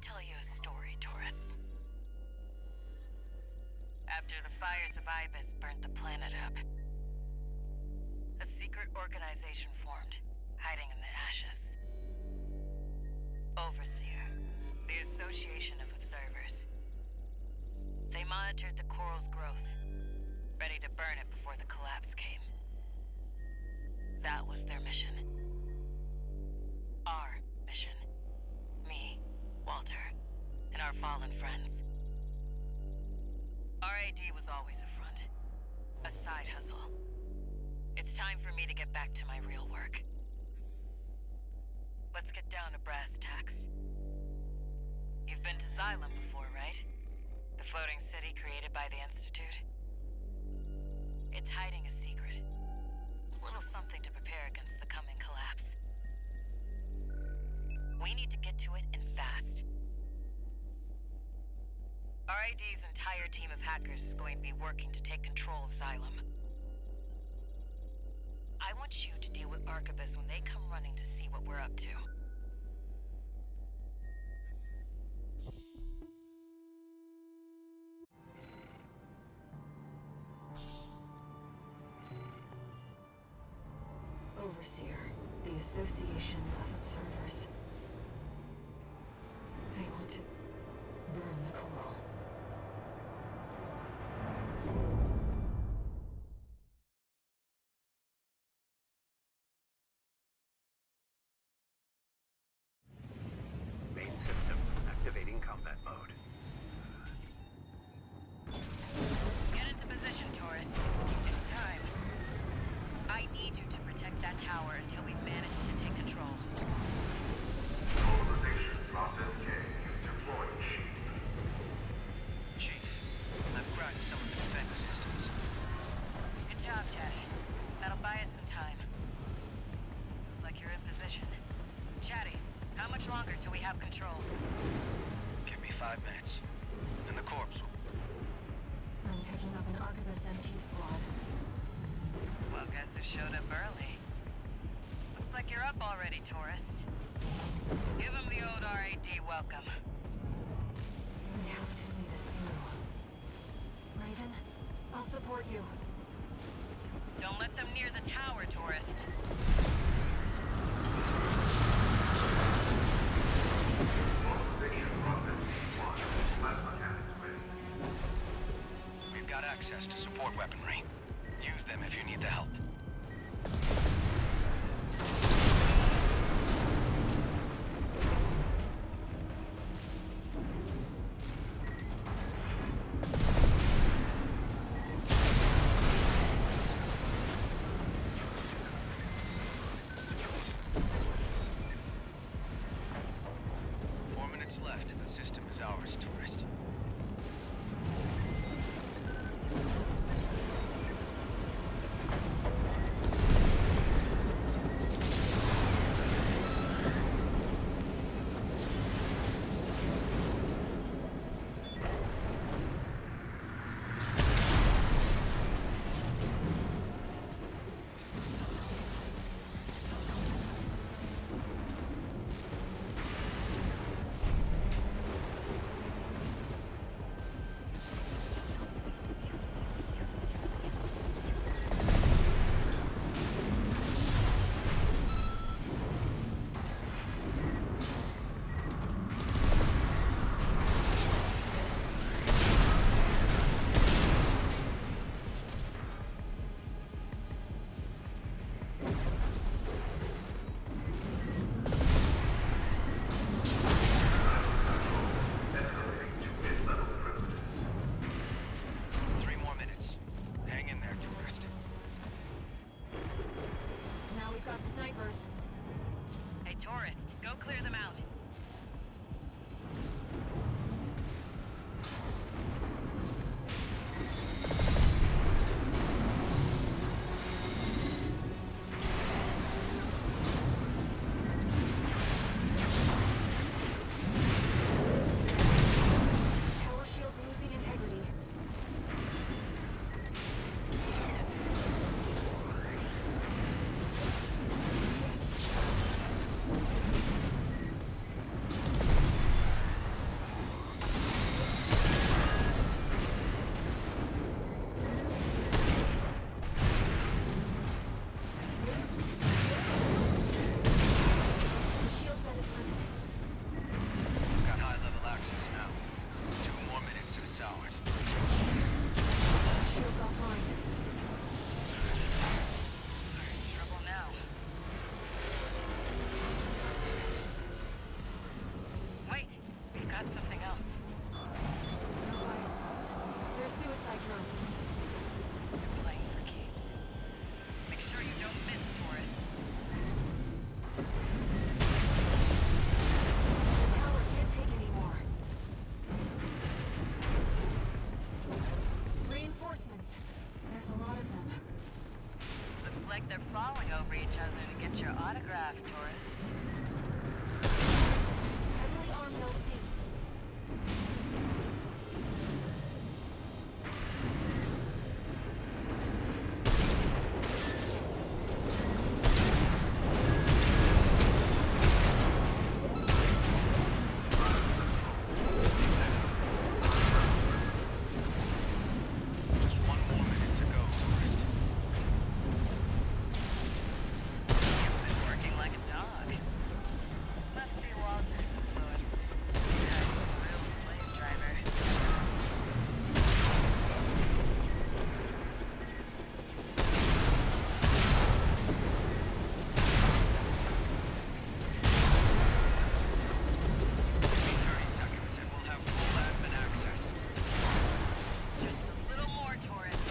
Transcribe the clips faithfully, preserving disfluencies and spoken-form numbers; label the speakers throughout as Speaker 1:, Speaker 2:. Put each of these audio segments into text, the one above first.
Speaker 1: tell you a story, tourist. After the fires of Ibis burnt the planet up, a secret organization formed, hiding in the ashes. Overseer, the Association of Observers. They monitored the coral's growth, ready to burn it before the collapse came. That was their mission. Our mission. Me, Walter, and our fallen friends. R A D was always a front. A side hustle. It's time for me to get back to my real work. Let's get down to brass tacks. You've been to Xylem before, right? The floating city created by the Institute? It's hiding a secret. A little something to prepare against the coming collapse. We need to get to it, and fast. R A D's entire team of hackers is going to be working to take control of Xylem. I want you to deal with Arquebus when they come running to see what we're up to.
Speaker 2: Overseer, the Association of Observers. They want to burn the coral.
Speaker 3: Main system activating combat mode.
Speaker 1: Get into position, tourist. It's time. I need you to protect that tower until we've managed to take control.
Speaker 4: Mobilization process K. Deploying Chief.
Speaker 5: Chief, I've cracked some of the defense systems.
Speaker 1: Good job, Chatty. That'll buy us some time. Looks like you're in position. Chatty, how much longer till we have control?
Speaker 5: Give me five minutes, and the corpse will...
Speaker 2: I'm picking up an Arquebus M T squad.
Speaker 1: Well, guess who showed up early? Looks like you're up already, tourist. Give him the old R A D welcome.
Speaker 2: We have to see this through. Raven, I'll support you.
Speaker 1: Don't let them near the tower, tourist.
Speaker 4: Mobilization process T one. Plasma cannons ready.
Speaker 5: We've got access to support weaponry. Use them if you need the help. Four minutes left. The system is ours, tourist.
Speaker 1: Tourist, go clear them out.
Speaker 2: Tower shield losing integrity.
Speaker 1: about something else?
Speaker 2: No vital signs. They're suicide drones.
Speaker 1: You're playing for keeps. Make sure you don't miss, Taurus.
Speaker 2: The tower can't take any more. Reinforcements. There's a lot of them.
Speaker 1: Looks like they're falling over each other to get your autograph, tourist.
Speaker 2: Heavily armed L C.
Speaker 5: Just one more minute to go, tourist.
Speaker 1: You've been working like a dog. Must be Walter's influence. Guy's a real slave driver.
Speaker 5: Give me thirty seconds and we'll have full admin access.
Speaker 1: Just a little more, Taurus.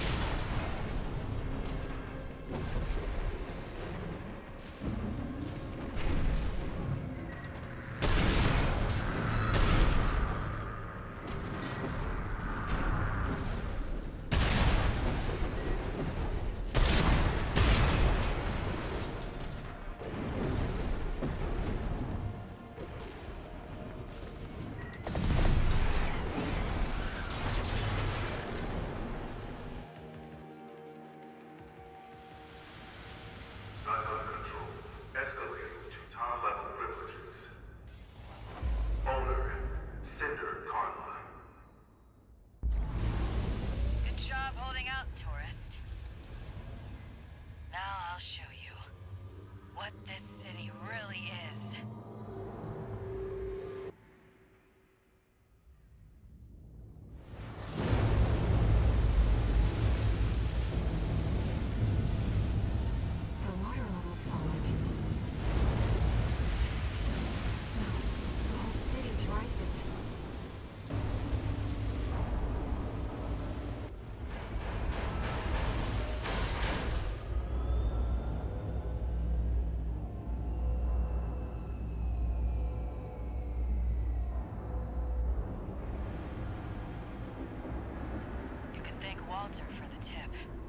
Speaker 4: Cylon control. Escalating to top-level privileges. Owner, Cinder Karma.
Speaker 1: Good job holding out, tourist. Now I'll show you what this city really is.
Speaker 2: The water level's falling. No, the whole city's rising.
Speaker 1: You can thank Walter for the tip.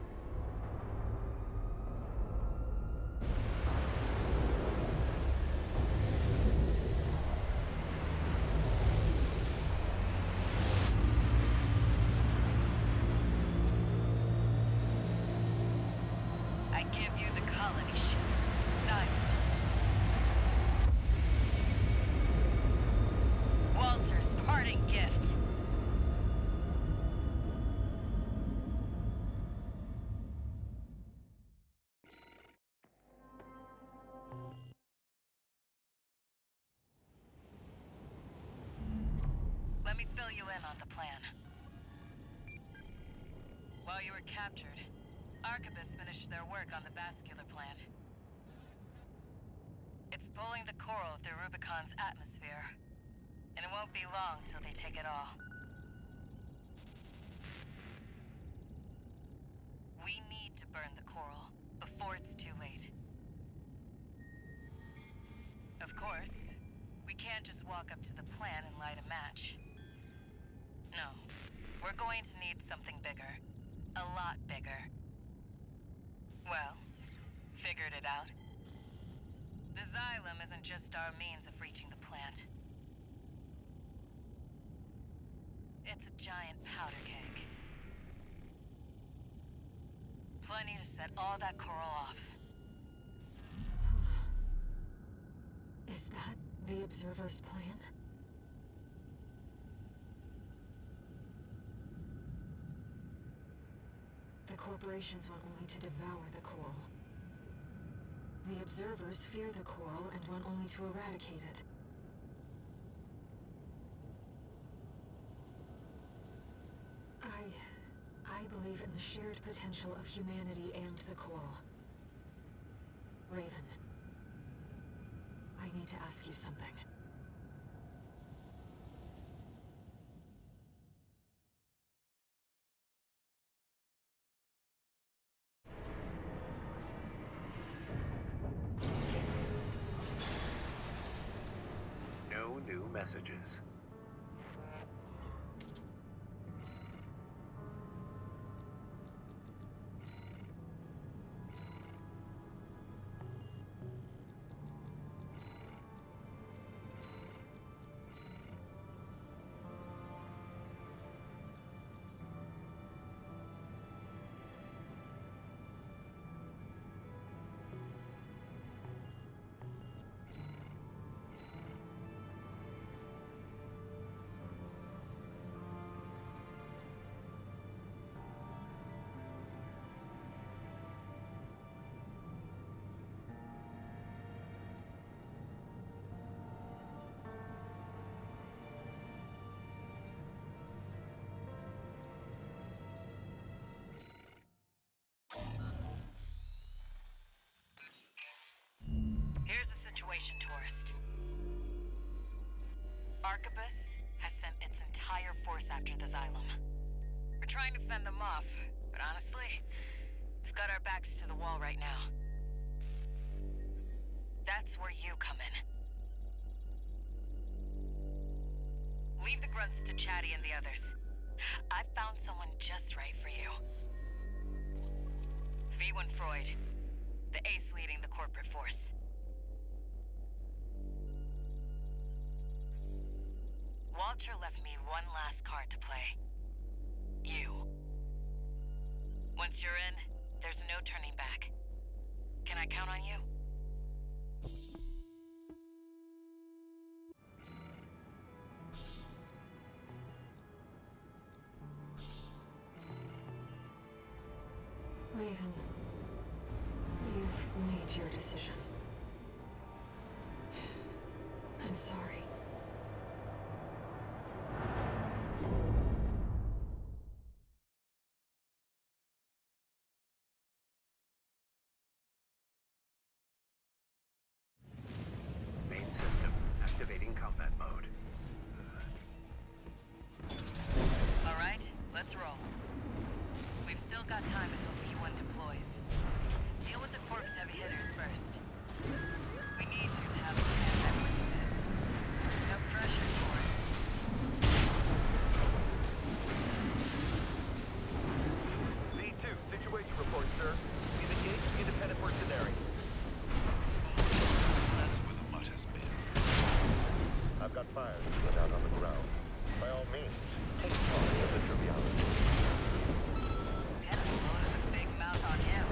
Speaker 1: I give you the colony ship, Simon. Walter's parting gift. Let me fill you in on the plan. While you were captured, Arquebus finished their work on the vascular plant. It's pulling the coral through Rubicon's atmosphere, and it won't be long till they take it all. We need to burn the coral before it's too late. Of course, we can't just walk up to the plant and light a match. No, we're going to need something bigger. A lot bigger. Well, figured it out. The xylem isn't just our means of reaching the plant. It's a giant powder keg. Plenty to set all that coral off.
Speaker 2: Is that the Observer's plan? The corporations want only to devour the coral. The Observers fear the coral and want only to eradicate it. I... I believe in the shared potential of humanity and the coral. Raven, I need to ask you something.
Speaker 3: new messages.
Speaker 1: Here's the situation, tourist. Arquebus has sent its entire force after the Xylem. We're trying to fend them off, but honestly, we've got our backs to the wall right now. That's where you come in. Leave the grunts to Chatty and the others. I've found someone just right for you. V one Freud, the ace leading the corporate force. Walter left me one last card to play. You. Once you're in, there's no turning back. Can I count on you?
Speaker 2: Raven, you've made your decision. I'm sorry.
Speaker 3: Main system activating combat mode.
Speaker 1: All right, let's roll. We've still got time until V one deploys. Deal with the Corp's heavy hitters first. We need you to have a chance at winning this. No pressure, tourist.
Speaker 3: V two, situation report, sir. We've engaged independent mercenary.
Speaker 5: So that's where the mutt has been.
Speaker 4: I've got fires split out on the ground. By all means, take charge of the triviality.
Speaker 1: Get a load of the big mouth on him.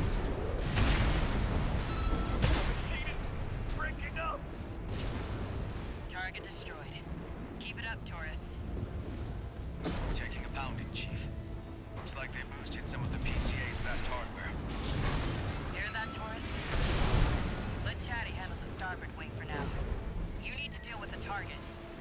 Speaker 3: Breaking up!
Speaker 1: Target destroyed. Keep it up, tourist.
Speaker 5: We're taking a pounding, Chief. Looks like they boosted some of the P C A's best hardware.
Speaker 1: Hear that, tourist? Let Chatty handle the starboard wing for now. You need to deal with the target.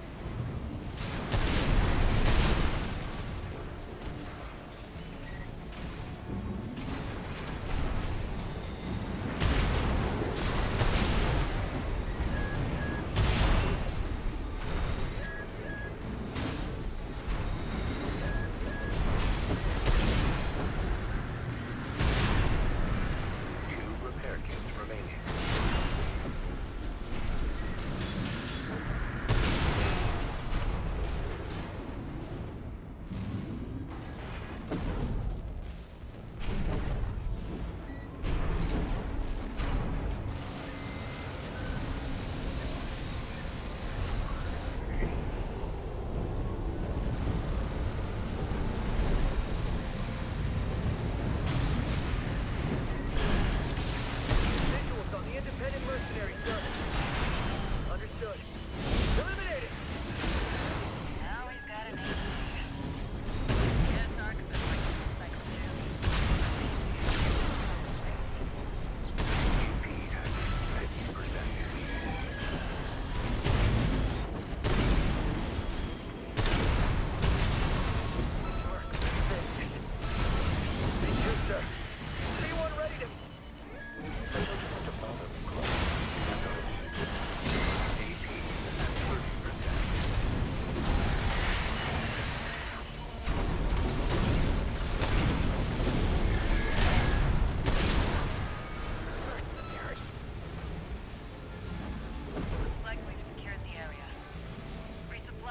Speaker 3: Two repair kits remaining.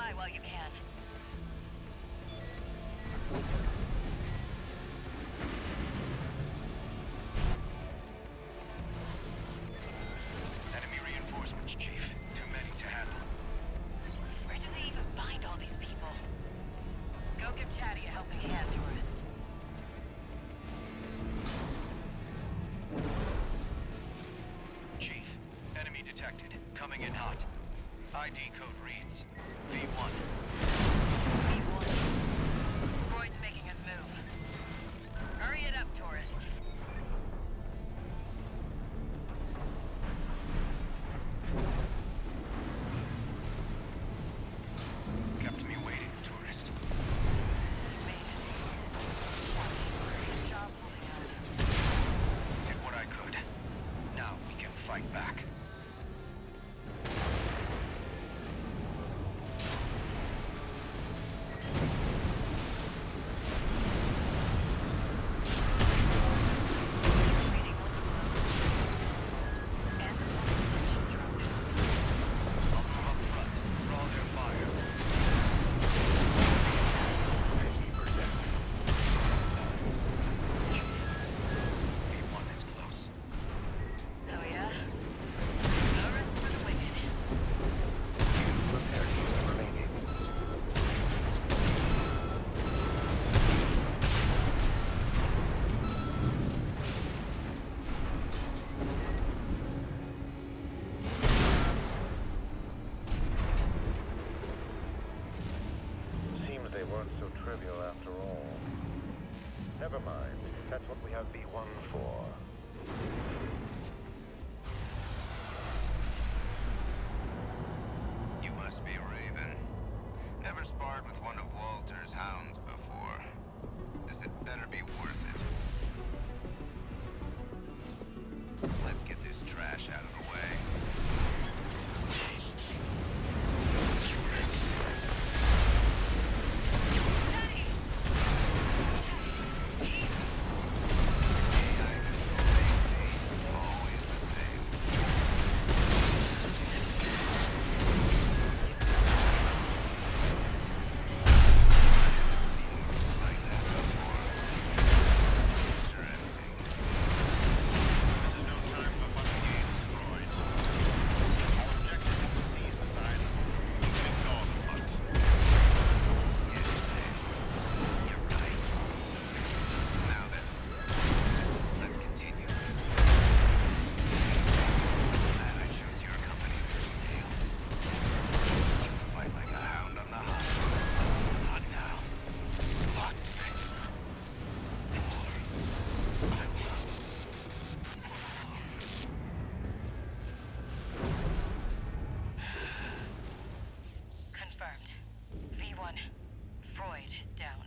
Speaker 1: by while you can.
Speaker 5: Enemy reinforcements, Chief. Too many to handle.
Speaker 1: Where do they even find all these people? Go give Chatty a helping hand, tourist.
Speaker 5: Chief, enemy detected. Coming in hot. I D code reads V one.
Speaker 1: V one. Freud's making his move. Hurry it up, tourist.
Speaker 5: Kept me waiting, tourist.
Speaker 1: You made it. Chatty, good job holding out.
Speaker 5: Did what I could. Now we can fight back.
Speaker 1: Reading multiple messages. And a multi-detection drone.
Speaker 5: I'll move up front, draw their fire. V one is close.
Speaker 1: Oh yeah? No rest for the wicked.
Speaker 4: Few repair teams remaining. Seems they weren't so trivial after all. Never mind. That's what we have B one for.
Speaker 5: You must be Raven. Never sparred with one of Walter's hounds before. This had better be worth it. Let's get this trash out of the way.
Speaker 1: Chatty! Chatty, easy.
Speaker 5: A I control A C, always the same.
Speaker 1: Tourist.
Speaker 5: I haven't seen moves like that before. Interesting. This is no time for fun and games, Freud. Our objective is to seize this island. You can ignore the hunt. Yes, Snail. You're right. Now then, let's continue. Glad I chose your company over Snail's. You fight like a hound on the hunt. Not now. Locksmith. More. I want more.
Speaker 1: Confirmed. V one. Freud down.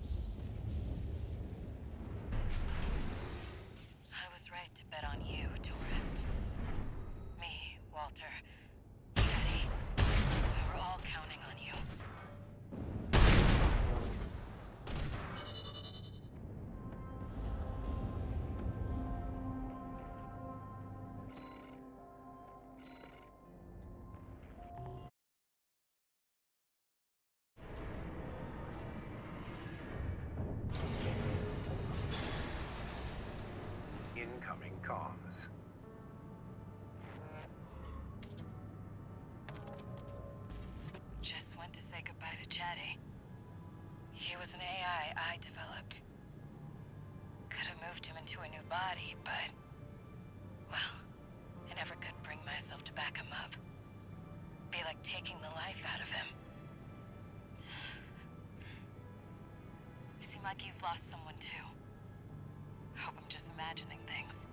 Speaker 1: I was right to bet on you, tourist. Me, Walter, Chatty. We were all counting on you.
Speaker 3: Incoming comms.
Speaker 1: Just went to say goodbye to Chatty. He was an A I I developed. Could have moved him into a new body, but... well, I never could bring myself to back him up. Be like taking the life out of him. You seem like you've lost someone too. Hope I'm just imagining things.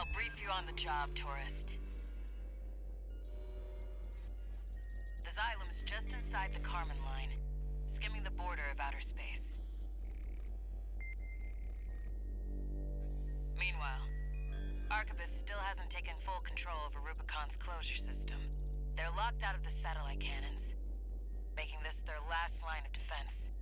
Speaker 1: I'll brief you on the job, tourist. The Xylem's just inside the Karman line, skimming the border of outer space. Meanwhile, Arquebus still hasn't taken full control over Rubicon's closure system. They're locked out of the satellite cannons, making this their last line of defense.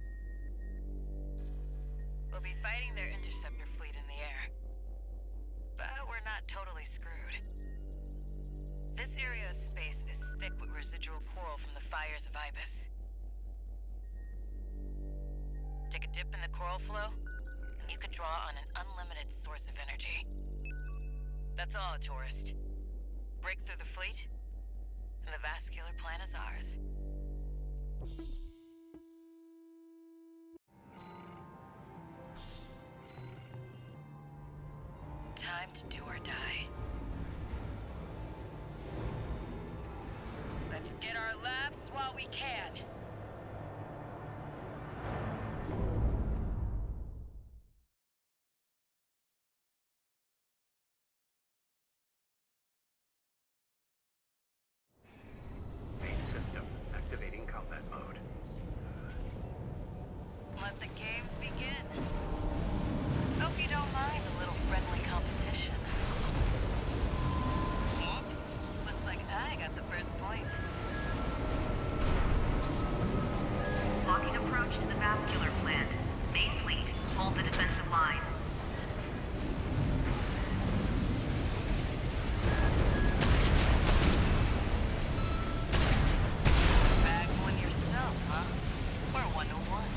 Speaker 1: We'll be fighting their interceptor fleet in the air, but we're not totally screwed. This area of space is thick with residual coral from the fires of Ibis. Take a dip in the coral flow, and you could draw on an unlimited source of energy. That's all, tourist. Break through the fleet, and the vascular plan is ours. Time to do or die. Let's get our laughs while we can.
Speaker 3: Main system activating combat mode.
Speaker 1: Let the games begin. Hope you don't mind a little friendly competition. Whoops. Looks like I got the first point.
Speaker 6: Blocking approach to the vascular plant. Main fleet, hold the defensive line.
Speaker 1: Bagged one yourself, huh? Or one to one?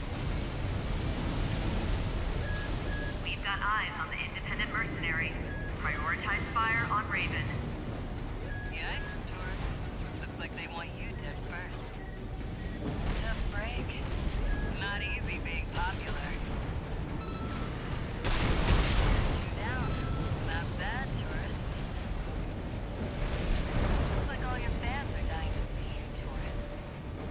Speaker 6: We've got eyes on the independent mercenary. Prioritize fire on Raven.
Speaker 1: Yikes, tourist. Looks like they want you dead first. Tough break. It's not easy being popular. Shoot you down. Not bad, tourist. Looks like all your fans are dying to see you, tourist.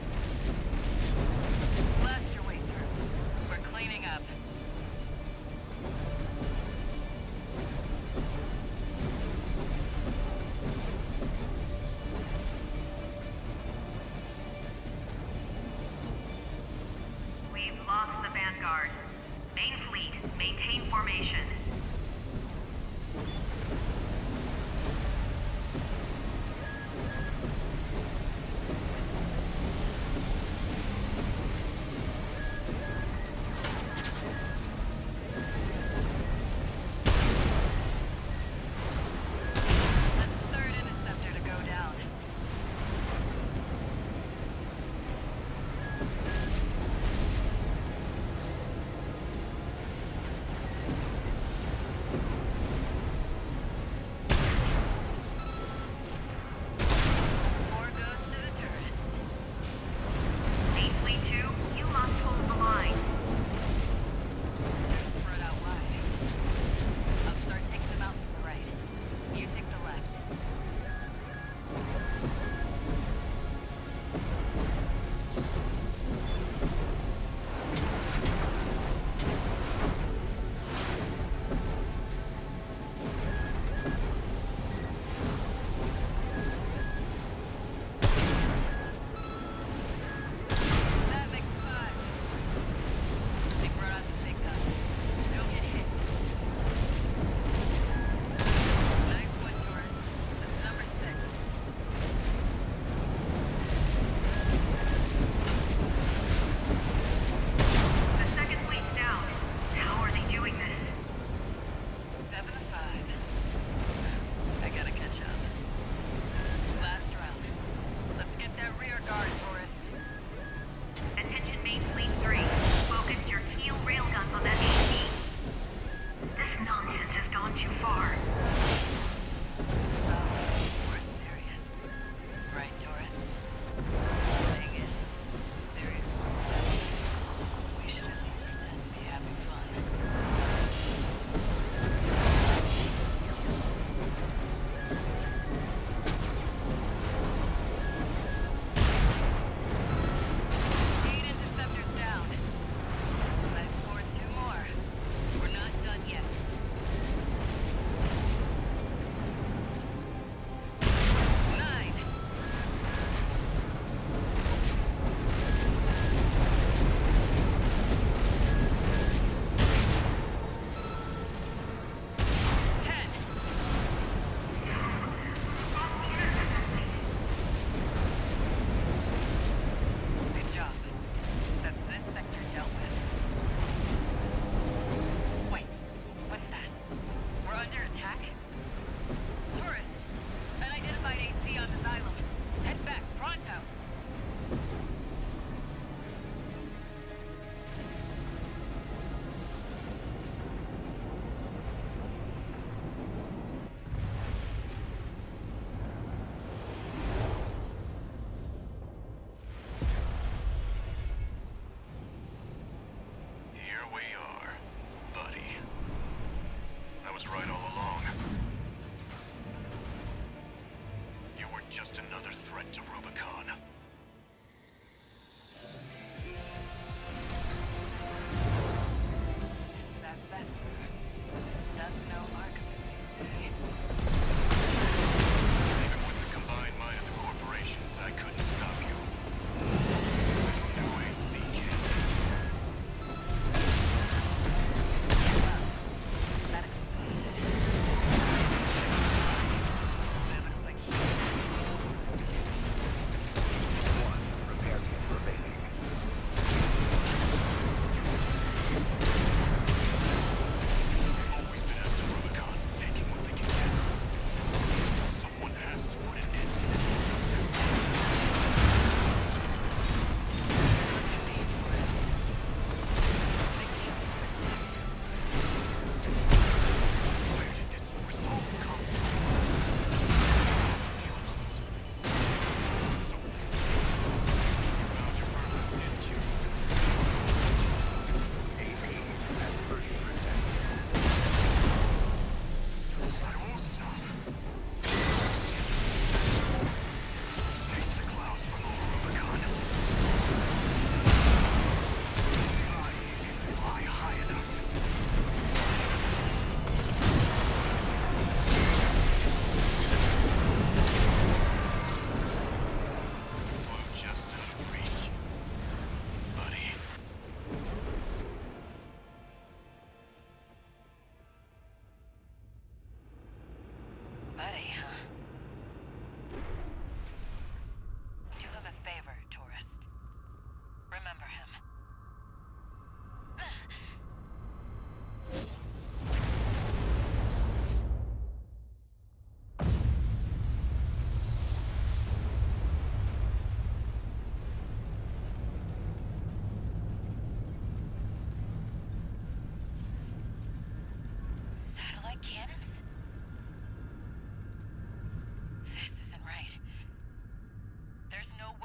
Speaker 1: Blast your way through. We're cleaning up.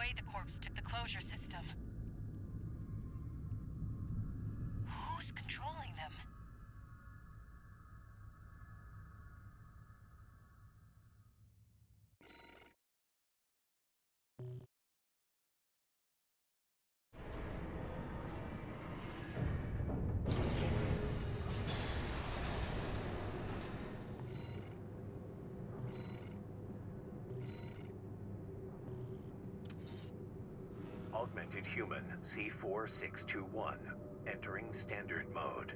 Speaker 1: way the corpse took the closure system. Who's controlling them?
Speaker 4: Augmented human C four six two one, entering standard mode.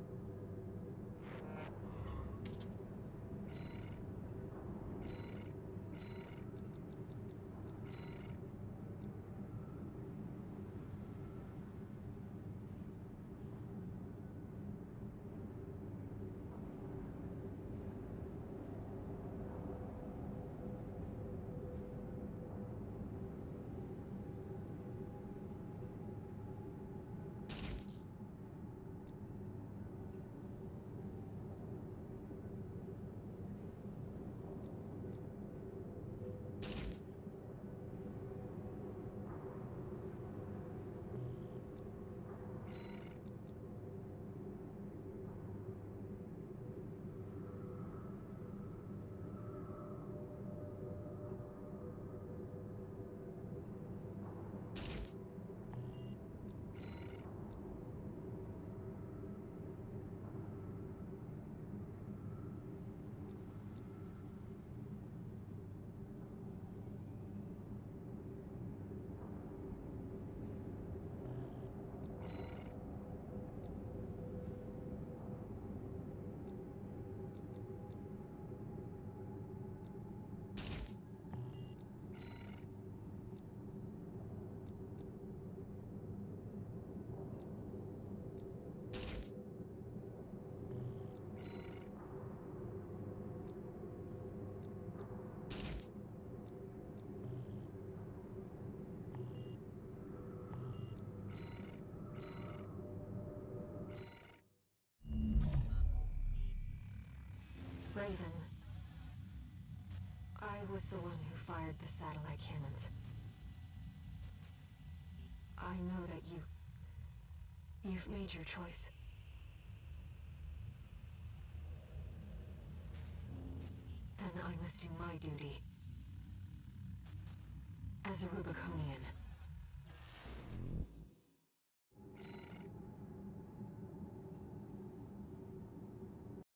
Speaker 2: Raven. I was the one who fired the satellite cannons. I know that you... You've made your choice. Then I must do my duty. As a Rubiconian.